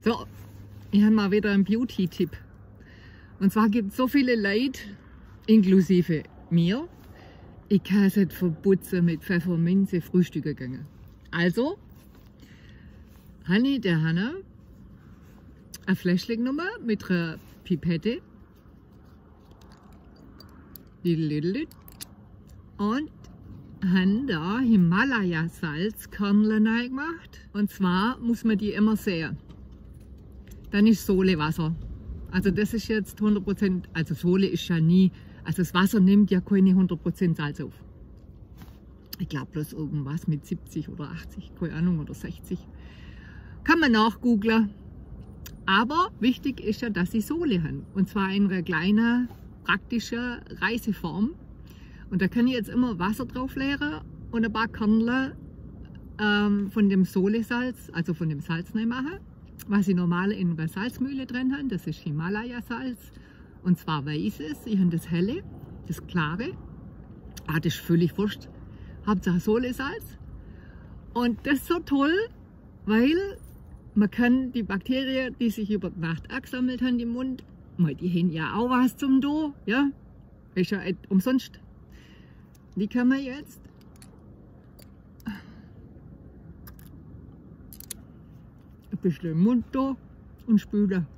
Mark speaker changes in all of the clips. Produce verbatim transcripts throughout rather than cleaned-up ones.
Speaker 1: So, ich habe mal wieder einen Beauty-Tipp. Und zwar gibt es so viele Leute, inklusive mir, ich kann es nicht verputzen mit Pfefferminze frühstücken gehen. Also, habe ich der Hanna ein Fläschchen genommen mit einer Pipette. Und haben da Himalaya-Salzkörnchen reingemacht. Und zwar muss man die immer sehen. Dann ist Solewasser. Also das ist jetzt hundert Prozent, also Sole ist ja nie, also das Wasser nimmt ja keine hundert Prozent Salz auf. Ich glaube bloß irgendwas mit siebzig oder achtzig, keine Ahnung, oder sechzig. Kann man nachgooglen. Aber wichtig ist ja, dass sie Sole haben. Und zwar in einer kleinen, praktischen Reiseform. Und da kann ich jetzt immer Wasser drauf leeren und ein paar Kernel ähm, von dem Solesalz, also von dem Salz machen. Was ich normal in einer Salzmühle drin habe, das ist Himalaya-Salz. Und zwar weißes, ich habe das helle, das klare. Ah, das ist völlig wurscht. Hauptsache Solesalz. Und das ist so toll, weil man kann die Bakterien, die sich über die Nacht angesammelt haben im Mund, mal die haben ja auch was zum Do, ja, ist ja nicht umsonst. Die kann man jetzt ein bisschen im Mund da und spülen.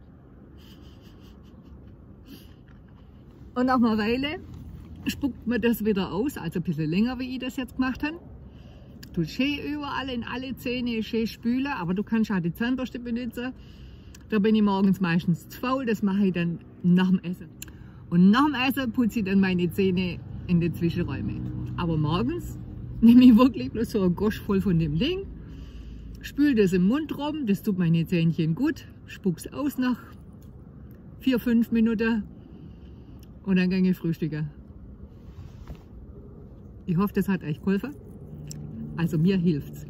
Speaker 1: Und nach einer Weile spuckt man das wieder aus, also ein bisschen länger, wie ich das jetzt gemacht habe. Du schön überall in alle Zähne schön spülen, aber du kannst auch die Zahnbürste benutzen. Da bin ich morgens meistens zu faul, das mache ich dann nach dem Essen. Und nach dem Essen putze ich dann meine Zähne in den Zwischenräumen. Aber morgens nehme ich wirklich bloß so ein Gosch voll von dem Ding, spüle das im Mund rum, das tut meine Zähnchen gut, spuck's aus nach vier, fünf Minuten und dann gehe ich frühstücken. Ich hoffe, das hat euch geholfen. Also mir hilft's.